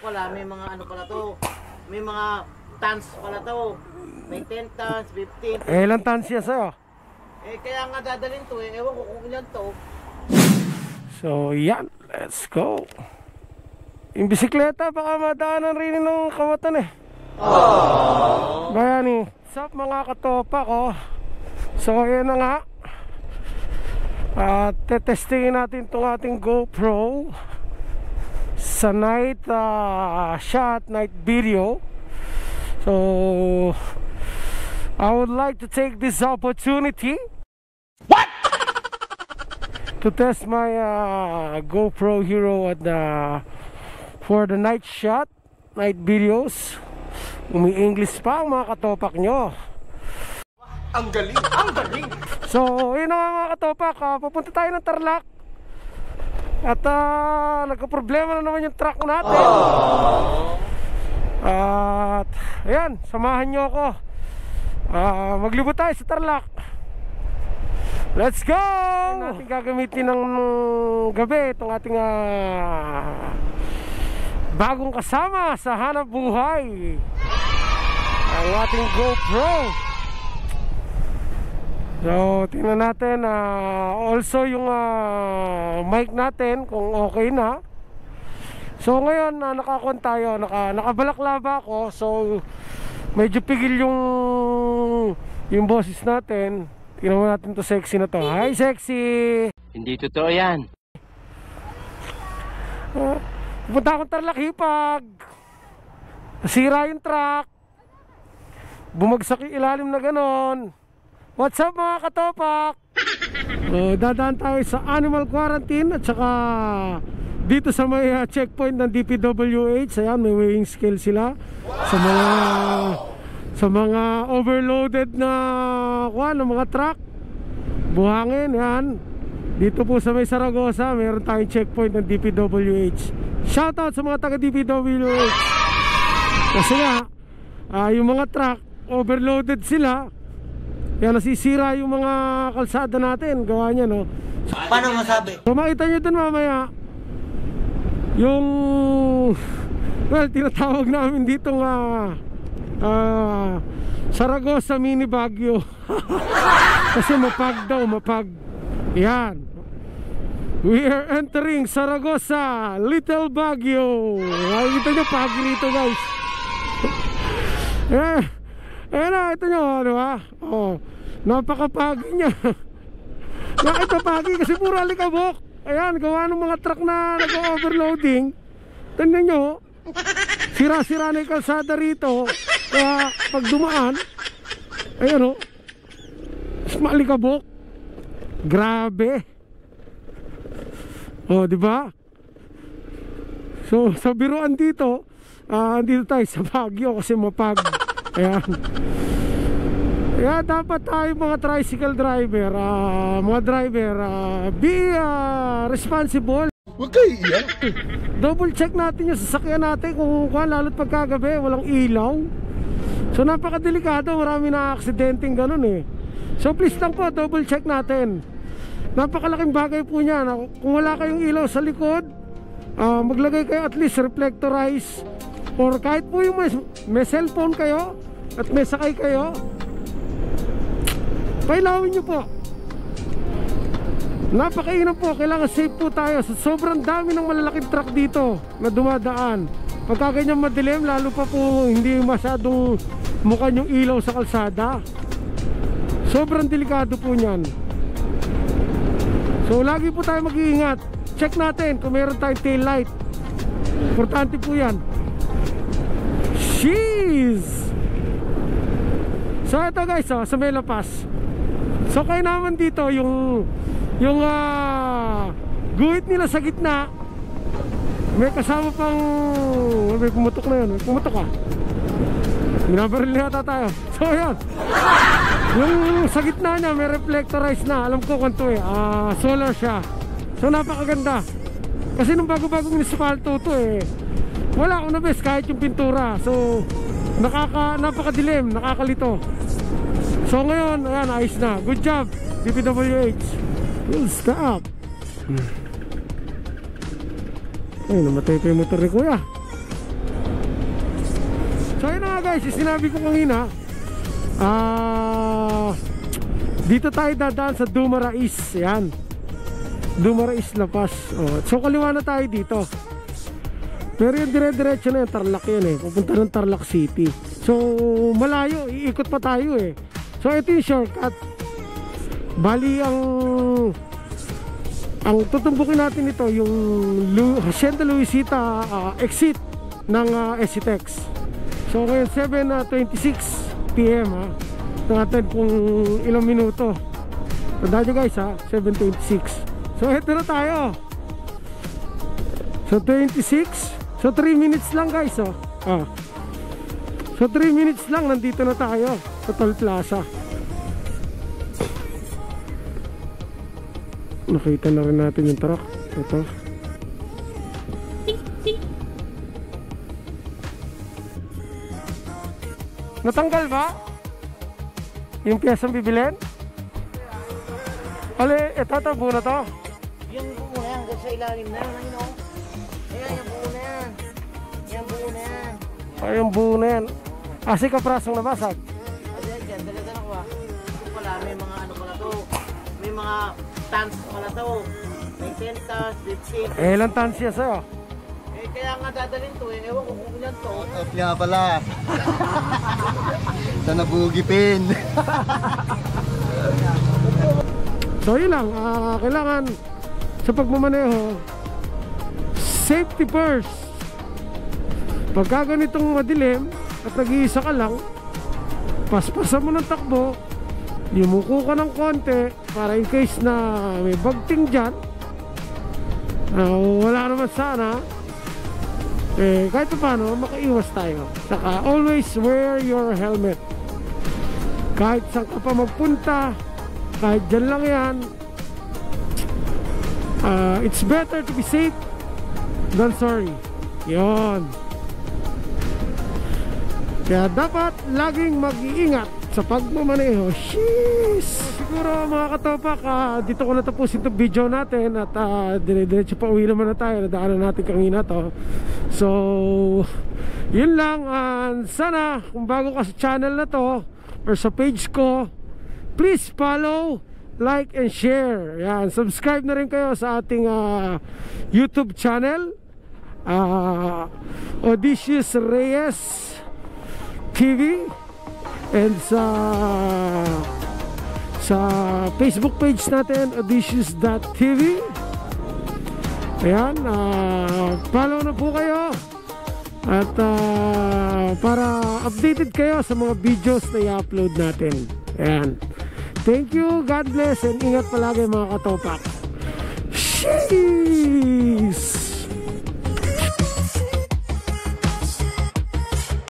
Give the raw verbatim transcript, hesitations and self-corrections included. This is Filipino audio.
pala, may mga ano pala to. May mga tons pala to. May ten tons, fifteen. Eh, ilang tons siya sa'yo? Eh, kaya nga dadalhin to eh. Ewan ko kung ilan to. So, yan. Let's go. Yung bisikleta, baka madaanan rin ng kamatan eh. Aww. Bayani. What's up mga katopa ko? So, yan na nga. At uh, tetestingin natin itong ating GoPro sa night uh, shot, night video. So, I would like to take this opportunity What? to test my uh, GoPro Hero at the, for the night shot, night videos. Umi-English pa ang mga katopak nyo. Ang galing, ang galing. So, yun na mga katopak, uh, pupunta tayo ng Tarlac. At uh, nagka-problema na naman yung truck natin. Aww. At ayan, samahan nyo ako. uh, Maglibot tayo sa Tarlac. Let's go! Natin gagamitin ng gabi itong ating uh, bagong kasama sa hanap buhay, ang ating GoPro. So, tingnan natin uh, also yung uh, mic natin kung okay na. So, ngayon uh, nakakon tayo, naka, nakabalaklava ako. So, medyo pigil yung yung boses natin. Tingnan mo natin to, sexy na to. Hi, sexy! Hindi totoo yan. Uh, Punta akong Tarlac hipag. Nasira yung truck. Bumagsak yung ilalim na ganon. What's up mga katopak? So, dadaan tayo sa animal quarantine. At saka dito sa may uh, checkpoint ng D P W H. Ayan, may weighing scale sila. Sa mga Sa mga overloaded na kuwan, ng mga truck, buhangin, yan. Dito po sa may Saragossa, meron tayong checkpoint ng D P W H. Shoutout sa mga taga D P W H. Kasi nga, uh, yung mga truck, overloaded sila. Kaya nasisira yung mga kalsada natin. Gawa niya, no? Paano masabi? So makita nyo dun mamaya yung, well, tinatawag namin dito nga uh, Saragossa mini Baguio. Kasi mapag daw, mapag. Yan. We are entering Saragossa Little Baguio. Nakikita nyo pagi rito, guys. Eh, eh na, ito nyo, ano ba? Oh, napakapagi niya. Nakita pagi kasi puro alikabok. Ayan, gawa ng mga truck na nag-overloading. Tignan nyo, sira-sira na yung kalsada rito. Kaya pag dumaan, ayan o, malikabok. Grabe. O, di ba? So, sa biruan dito, uh, dito tayo sa Baguio kasi mapag. Ayan. Kaya dapat tayo mga tricycle driver, uh, mga driver, uh, be uh, responsible. Huwag kayo iyan. Double check natin yung sasakyan natin kung kung lalo't pagkagabi, walang ilaw. So napakadelikado, marami na aksidenteng ganun eh. So please lang po, double check natin. Napakalaking bagay po niya na kung wala kayong ilaw sa likod, uh, maglagay kayo at least reflectorize. Or kahit po yung may, may cellphone kayo at may sakay kayo, pailawin nyo po. Napakainam po, kailangan safe po tayo. Sa sobrang dami ng malalaking truck dito na dumadaan. Pagka ganyan madilim, lalo pa po hindi masyadong mukha yung ilaw sa kalsada. Sobrang delikado po niyan. So lagi po tayo mag-iingat. Check natin kung meron tayong tail light. Importante po yan. Jeez! So ito guys, oh, sa Mela Pass. So kayo naman dito yung yung uh, guhit nila sa gitna, may kasama pang may pumutok na yun. May pumutok ka, binabaril na yata tayo. So yan, yung sa gitna niya may reflectorize na. Alam ko kung ito eh, uh, solar siya. So napakaganda. Kasi nung bago-bagong nispalto ito eh, wala akong nabes kahit yung pintura. So nakaka, napakadilim, nakakalito. So ngayon, ayan, ayos na. Good job D P W H. We'll stop. hmm. Ay, namatay pa yung motor ni kuya. So yun na nga guys, yung sinabi ko kanina, ah, dito tayo dadaan sa Dumarais. Yan, Dumarais La Paz. Oh, so kaliwa na tayo dito. Pero yung dire-diretso na yung Tarlac yan eh, pupunta ng Tarlac City. So malayo, iikot pa tayo eh. So ito yung shortcut. Bali ang ang tutumbukin natin ito yung Lu Hacienda Luisita uh, exit ng uh, Exitex. So ngayon seven twenty-six p m ha. Natin kung ilang minuto. Tandaan nyo guys ha, seven twenty-six. So ito na tayo. So twenty-six. So three minutes lang guys oh. Ah. So three minutes lang nandito na tayo sa Toll Plaza. Nakita na rin natin yung truck. Ito. Natanggal ba? Yung piyesang bibilin? Ali, ito ito, buo na to. Yung buo na yan, hanggang sa ilalim na. Ayun o. Ayan, yung buo na yan. Yung buo na yan. Ay, yung buo na yan. Asi kaprasong nabasag. Ayan, dyan, dala-dala ko ah. Ito pala, may mga ano pala to. May mga tons pala to. May ten tons, fifteen. Eh, ilang tons siya sa'yo? Eh, kaya nga dadalhin to eh. Ewan ko kung ilan to. Off nga pala. Sa nabugipin. So yun lang, uh, kailangan sa pagmamaneho, safety first. Pagka ganitong madilim at nag-iisa ka lang, paspasan mo ng takbo, yumuko ka ng konti para in case na may bagting dyan, uh, wala naman sana, eh kahit pa paano makaiwas tayo. Saka always wear your helmet kahit saan ka pa magpunta, kahit dyan lang yan. uh, It's better to be safe than sorry. Yon. Kaya dapat laging mag-iingat sa pagmamaneho. Sheesh! Siguro mga katopak, uh, dito ko natapusin itong video natin. At uh, dire-diretso pa uwi naman na tayo. Nadaanan natin kanina to. So yun lang. uh, Sana kung bago ka sa channel na to or sa page ko, please follow, like, and share. Yan, subscribe na rin kayo sa ating uh, YouTube channel, uh, Odysseus Reyes T V, and sa sa Facebook page natin, odysseus dot t v. Ayan, uh, follow na po kayo at uh, para updated kayo sa mga videos na i-upload natin. Ayan. Thank you, God bless, and ingat palagi mga katopak. Sheesh!